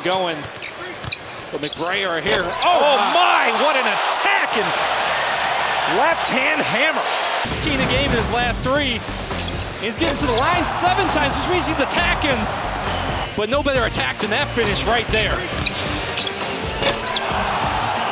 going. But McBrayer here. Oh my, what an attack and left-hand hammer. 16 a game in his last 3. He's getting to the line 7 times, which means he's attacking. But no better attack than that finish right there.